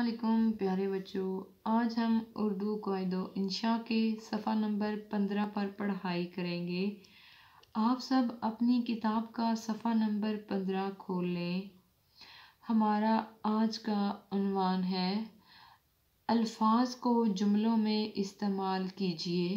वालेकुम प्यारे बच्चों, आज हम उर्दू क़वाइद व इंशा के सफ़ा नंबर 15 पर पढ़ाई करेंगे। आप सब अपनी किताब का सफ़ा नंबर 15 खोल लें। हमारा आज का उन्वान है अल्फाज को जुमलों में इस्तेमाल कीजिए।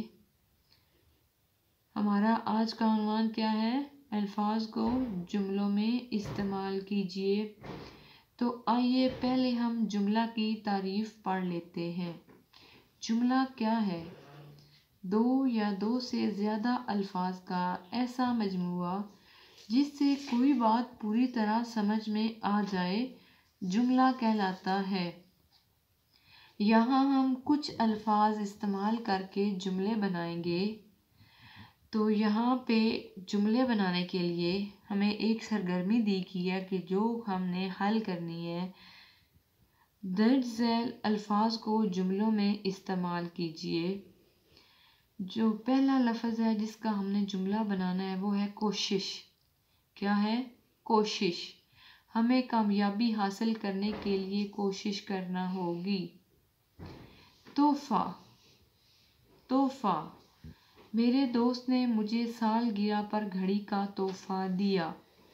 हमारा आज का उन्वान क्या है? अल्फाज को जुमलों में इस्तेमाल कीजिए। तो आइए पहले हम जुमला की तारीफ पढ़ लेते हैं। जुमला क्या है? दो या दो से ज़्यादा अल्फाज का ऐसा मजमुआ जिससे कोई बात पूरी तरह समझ में आ जाए जुमला कहलाता है। यहाँ हम कुछ अल्फाज इस्तेमाल करके जुमले बनाएंगे। तो यहाँ पे जुमले बनाने के लिए हमें एक सरगर्मी दी गई है कि जो हमने हल करनी है। दर्ज झैल अल्फाज को जुमलों में इस्तेमाल कीजिए। जो पहला लफ्ज़ है जिसका हमने जुमला बनाना है वो है कोशिश। क्या है? कोशिश। हमें कामयाबी हासिल करने के लिए कोशिश करना होगी। तोहफ़ा। तोहफ़ा। मेरे दोस्त ने मुझे सालगिरह पर घड़ी का तोहफ़ा दिया।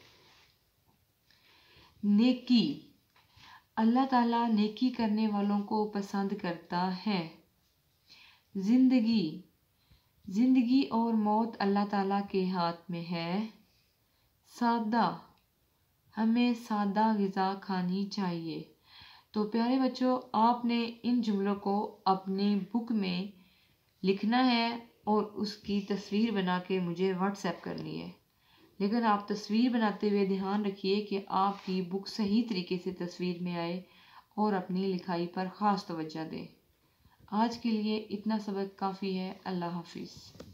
नेकी। अल्लाह ताला नेकी करने वालों को पसंद करता है। ज़िंदगी। ज़िंदगी और मौत अल्लाह ताला के हाथ में है। सादा। हमें सादा ग़िज़ा खानी चाहिए। तो प्यारे बच्चों, आपने इन जुमलों को अपने बुक में लिखना है और उसकी तस्वीर बना के मुझे व्हाट्सएप करनी है। लेकिन आप तस्वीर बनाते हुए ध्यान रखिए कि आपकी बुक सही तरीके से तस्वीर में आए और अपनी लिखाई पर ख़ास तवज्जो दें। आज के लिए इतना सबक काफ़ी है। अल्लाह हाफिज़।